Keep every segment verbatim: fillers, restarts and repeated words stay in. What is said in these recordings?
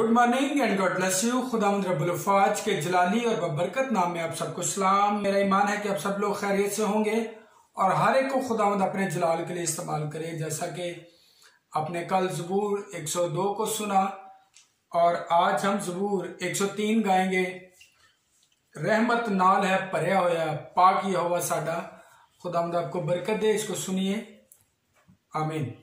Good morning and god bless you. खुदावंद रब्बुल अफ़वाज के जलाली और बबरकत नाम में आप सबको सलाम। मेरा ईमान है कि आप सब लोग खैरियत से होंगे और हर एक को खुदावंद अपने जलाल के लिए इस्तेमाल करे। जैसा कि आपने कल ज़बूर एक सौ दो को सुना और आज हम ज़बूर एक सौ तीन गाएंगे। रहमत नाल है भरिया होया पाक यहोवा साडा। खुदावंद आपको बरकत दे। इसको सुनिए। आमीन।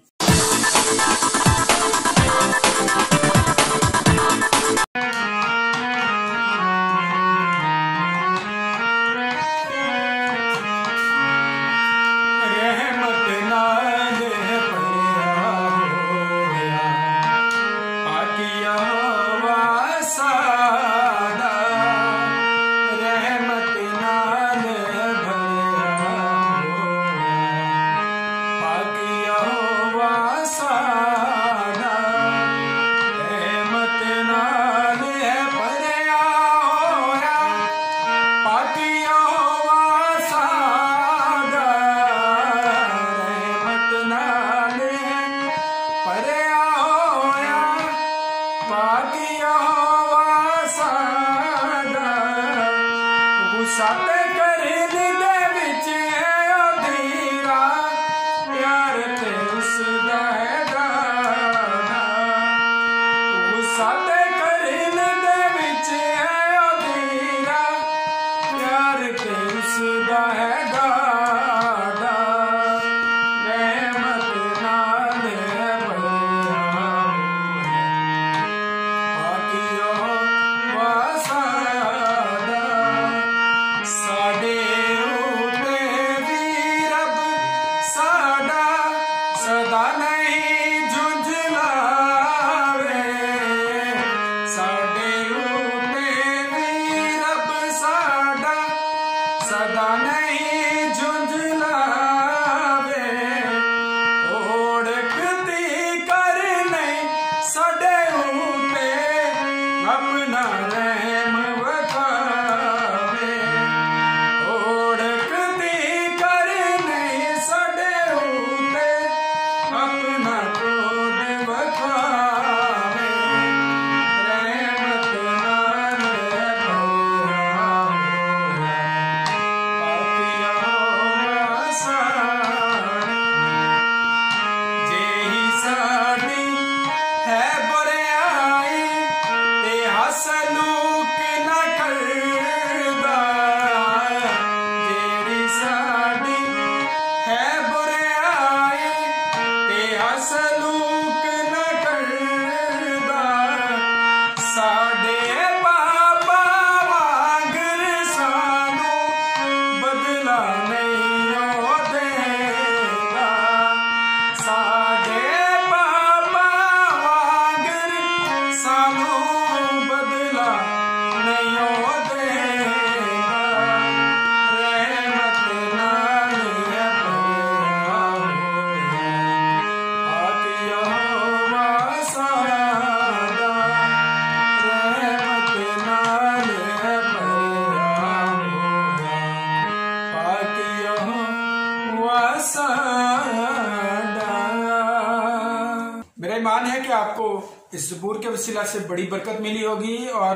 मेरा ईमान है कि आपको इस ज़बूर के वसीला से बड़ी बरकत मिली होगी और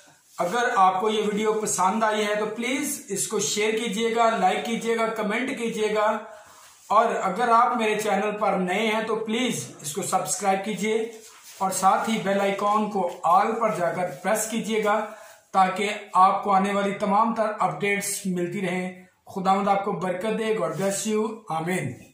अगर आपको ये वीडियो पसंद आई है तो प्लीज इसको शेयर कीजिएगा, लाइक कीजिएगा, कमेंट कीजिएगा और अगर आप मेरे चैनल पर नए हैं तो प्लीज इसको सब्सक्राइब कीजिए और साथ ही बेल आइकॉन को ऑल पर जाकर प्रेस कीजिएगा ताकि आपको आने वाली तमाम तर अपडेट्स मिलती रहें। खुदावंद आपको बरकत दे। God bless you. आमीन।